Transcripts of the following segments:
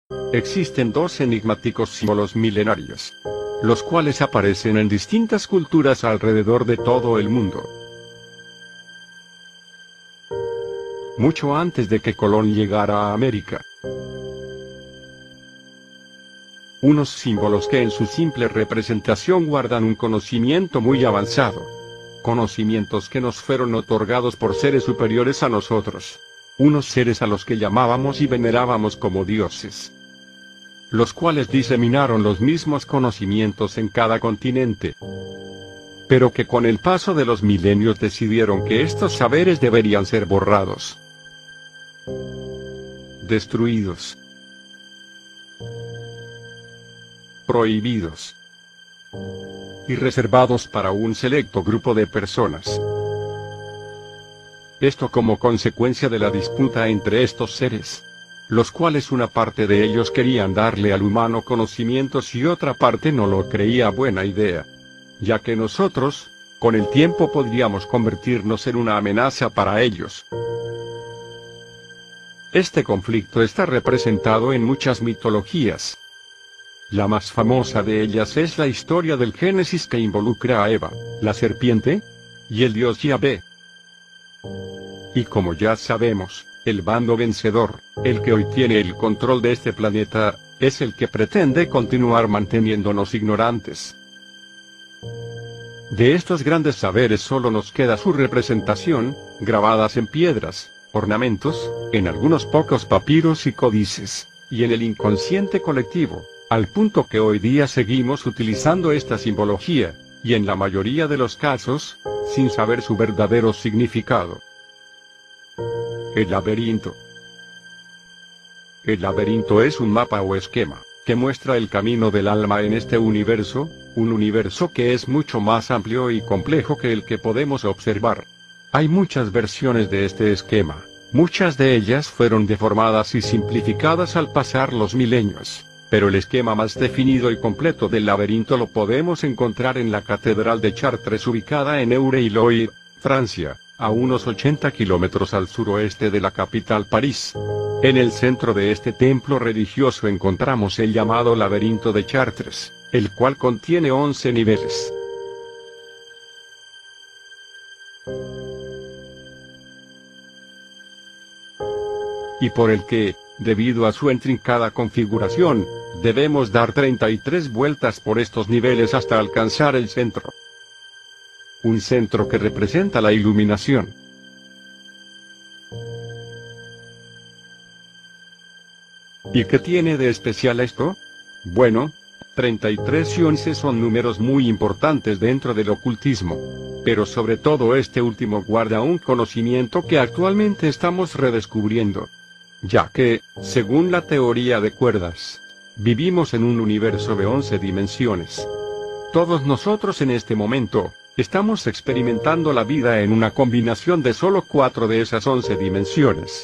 Existen dos enigmáticos símbolos milenarios, los cuales aparecen en distintas culturas alrededor de todo el mundo. Mucho antes de que Colón llegara a América. Unos símbolos que en su simple representación guardan un conocimiento muy avanzado. Conocimientos que nos fueron otorgados por seres superiores a nosotros. Unos seres a los que llamábamos y venerábamos como dioses. Los cuales diseminaron los mismos conocimientos en cada continente. Pero que con el paso de los milenios decidieron que estos saberes deberían ser borrados. Destruidos. Prohibidos. Y reservados para un selecto grupo de personas. Esto como consecuencia de la disputa entre estos seres, los cuales una parte de ellos querían darle al humano conocimientos y otra parte no lo creía buena idea, ya que nosotros, con el tiempo podríamos convertirnos en una amenaza para ellos. Este conflicto está representado en muchas mitologías. La más famosa de ellas es la historia del Génesis que involucra a Eva, la serpiente, y el dios Yahvé. Y como ya sabemos, el bando vencedor, el que hoy tiene el control de este planeta, es el que pretende continuar manteniéndonos ignorantes. De estos grandes saberes solo nos queda su representación, grabadas en piedras, ornamentos, en algunos pocos papiros y códices, y en el inconsciente colectivo, al punto que hoy día seguimos utilizando esta simbología, y en la mayoría de los casos, sin saber su verdadero significado. El laberinto. El laberinto es un mapa o esquema, que muestra el camino del alma en este universo, un universo que es mucho más amplio y complejo que el que podemos observar. Hay muchas versiones de este esquema, muchas de ellas fueron deformadas y simplificadas al pasar los milenios, pero el esquema más definido y completo del laberinto lo podemos encontrar en la Catedral de Chartres ubicada en Eure-et-Loir, Francia, a unos 80 kilómetros al suroeste de la capital París. En el centro de este templo religioso encontramos el llamado laberinto de Chartres, el cual contiene 11 niveles. Y por el que, debido a su intrincada configuración, debemos dar 33 vueltas por estos niveles hasta alcanzar el centro. Un centro que representa la iluminación. ¿Y qué tiene de especial esto? Bueno, 33 y 11 son números muy importantes dentro del ocultismo. Pero sobre todo este último guarda un conocimiento que actualmente estamos redescubriendo. Ya que, según la teoría de cuerdas, vivimos en un universo de 11 dimensiones. Todos nosotros en este momento, estamos experimentando la vida en una combinación de solo 4 de esas 11 dimensiones.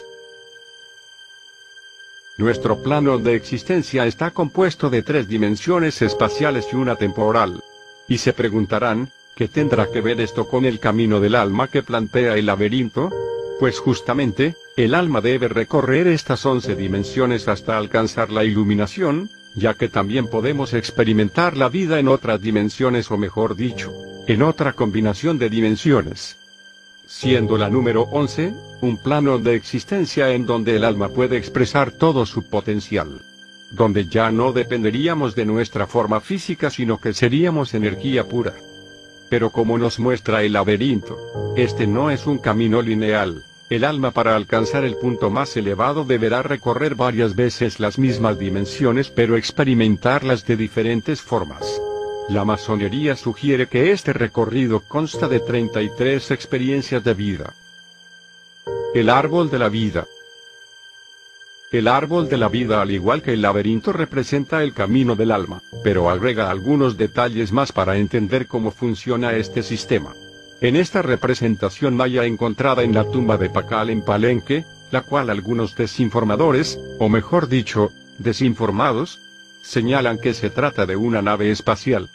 Nuestro plano de existencia está compuesto de 3 dimensiones espaciales y una temporal. Y se preguntarán, ¿qué tendrá que ver esto con el camino del alma que plantea el laberinto? Pues justamente, el alma debe recorrer estas 11 dimensiones hasta alcanzar la iluminación, ya que también podemos experimentar la vida en otras dimensiones o mejor dicho, en otra combinación de dimensiones. Siendo la número 11, un plano de existencia en donde el alma puede expresar todo su potencial. Donde ya no dependeríamos de nuestra forma física sino que seríamos energía pura. Pero como nos muestra el laberinto, este no es un camino lineal. El alma para alcanzar el punto más elevado deberá recorrer varias veces las mismas dimensiones pero experimentarlas de diferentes formas. La masonería sugiere que este recorrido consta de 33 experiencias de vida. El árbol de la vida. El árbol de la vida, al igual que el laberinto, representa el camino del alma, pero agrega algunos detalles más para entender cómo funciona este sistema. En esta representación maya encontrada en la tumba de Pacal en Palenque, la cual algunos desinformadores, o mejor dicho, desinformados, señalan que se trata de una nave espacial.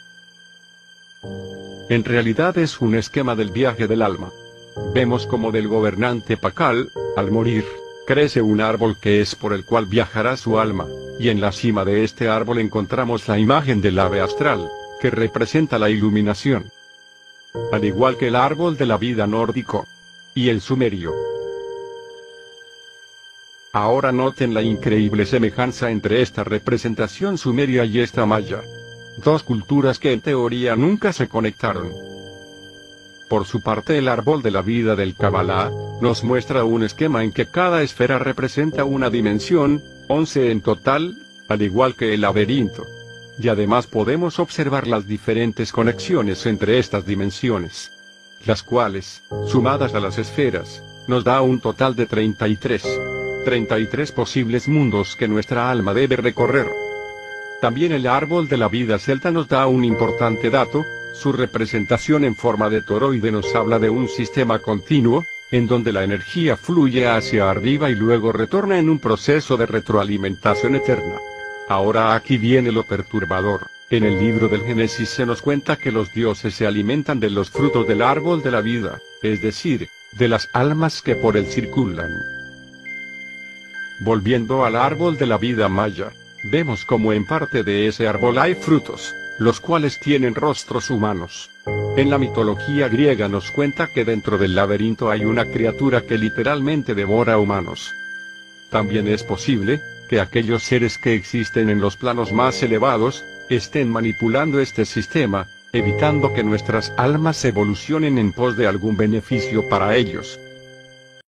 En realidad es un esquema del viaje del alma. Vemos como del gobernante Pacal, al morir, crece un árbol que es por el cual viajará su alma, y en la cima de este árbol encontramos la imagen del ave astral, que representa la iluminación. Al igual que el árbol de la vida nórdico y el sumerio. Ahora noten la increíble semejanza entre esta representación sumeria y esta maya. Dos culturas que en teoría nunca se conectaron. Por su parte, el árbol de la vida del Kabbalah nos muestra un esquema en que cada esfera representa una dimensión, 11 en total, al igual que el laberinto. Y además podemos observar las diferentes conexiones entre estas dimensiones, las cuales, sumadas a las esferas, nos da un total de 33 posibles mundos que nuestra alma debe recorrer. También el árbol de la vida celta nos da un importante dato. Su representación en forma de toroide nos habla de un sistema continuo, en donde la energía fluye hacia arriba y luego retorna en un proceso de retroalimentación eterna. Ahora aquí viene lo perturbador. En el libro del Génesis se nos cuenta que los dioses se alimentan de los frutos del árbol de la vida, es decir, de las almas que por él circulan. Volviendo al árbol de la vida maya, vemos como en parte de ese árbol hay frutos, los cuales tienen rostros humanos. En la mitología griega nos cuenta que dentro del laberinto hay una criatura que literalmente devora humanos. También es posible que aquellos seres que existen en los planos más elevados estén manipulando este sistema, evitando que nuestras almas evolucionen en pos de algún beneficio para ellos.